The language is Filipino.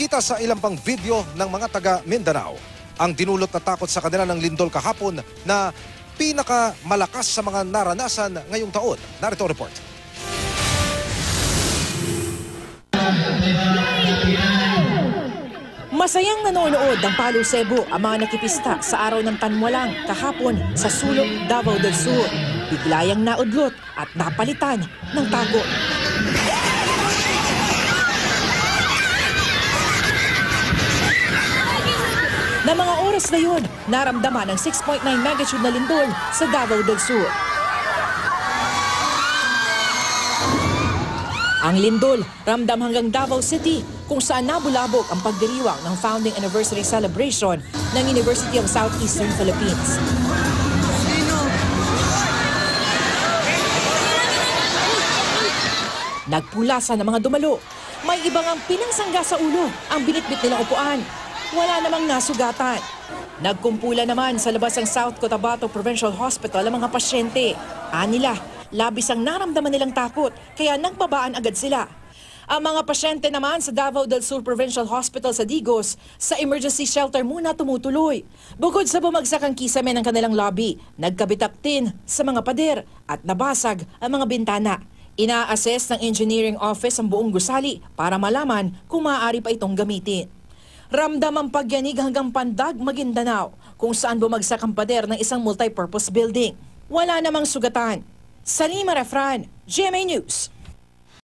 Kita sa ilang pang video ng mga taga Mindanao ang dinulot na takot sa kanila ng lindol kahapon na pinakamalakas sa mga naranasan ngayong taon. Narito ang report. Masayang nanonood ng Palu, Cebu ang mga nakipista sa araw ng Tanwalang kahapon sa sulok Davao del Sur. Biglayang naudlot at napalitan ng takot. Na mga oras na yun, naramdaman ng 6.9 magnitude na lindol sa Davao del Sur. Ang lindol ramdam hanggang Davao City kung saan nabulabog ang pagdiriwang ng founding anniversary celebration ng University of Southeastern Philippines. Nagpulasan ng mga dumalo. May ibang ang pinangsangga sa ulo ang binitbit nilang upuan. Wala namang nasugatan. Nagkumpula naman sa labas ng South Cotabato Provincial Hospital ang mga pasyente. Anila, labis ang naramdaman nilang takot kaya nagbabaan agad sila. Ang mga pasyente naman sa Davao del Sur Provincial Hospital sa Digos, sa emergency shelter muna tumutuloy. Bukod sa bumagsak ang kisame ng kanilang lobby, nagkabitak din sa mga pader at nabasag ang mga bintana. Ina-assess ng engineering office ang buong gusali para malaman kung maaari pa itong gamitin. Ramdam ang pagyanig hanggang Pandag, Maguindanao, kung saan bumagsak ang pader ng isang multipurpose building. Wala namang sugatan. Salima Refran, GMA News.